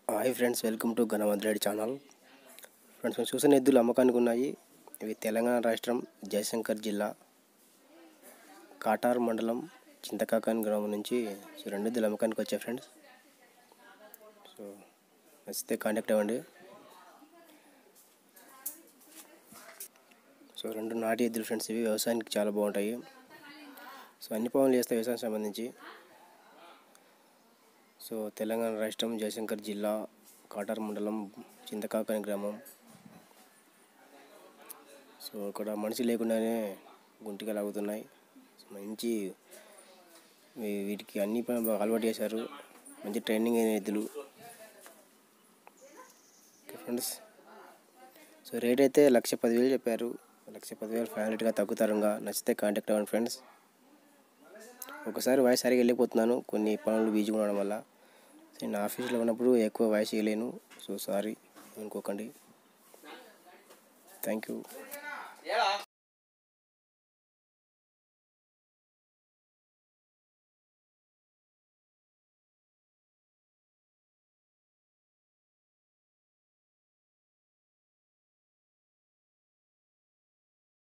Hi friends, welcome to Ganavanthareddy channel. Friends, మేము చూసిన ఎద్దులు అమ్మకానికి ఉన్నాయి. ఇవి తెలంగాణ రాష్ట్రం జయశంకర్ జిల్లా కాటార్ మండలం చింతకాకని గ్రామం నుంచి రెండు ఎద్దులు అమ్మకానికి వచ్చాయి ఫ్రెండ్స్. సో నచ్చితే కాంటాక్ట్ అవ్వండి. సో రెండు నాటి ఎద్దులు ఫ్రెండ్స్, ఇవి వ్యవసాయానికి చాలా బాగుంటాయి. సో అన్ని పనులు చేస్తాయి వ్యవసాయం సంబంధించి. సో తెలంగాణ రాష్ట్రం జయశంకర్ జిల్లా కాటార్ మండలం చింతకాకని గ్రామం. సో ఇక్కడ మనిషి లేకుండానే గుంటిగా లాగుతున్నాయి. మంచి వీటికి అన్ని పనులు బాగా అలవాటు చేశారు. మంచి ట్రైనింగ్ అయిన ఎద్దులు ఫ్రెండ్స్. సో రేట్ అయితే 1,10,000 చెప్పారు. 1,10,000 ఫైనల్గా తగ్గుతారుగా. నచ్చితే కాంటాక్ట్ అవ్వండి ఫ్రెండ్స్. ఒకసారి వాయిస్ సరిగా వెళ్ళిపోతున్నాను, కొన్ని పనులు బిజీగా ఉండడం వల్ల. నేను ఆఫీస్లో ఉన్నప్పుడు ఎక్కువ వాయిస్ ఇవ్వలేను. సో సారీ అనుకోకండి. Thank you.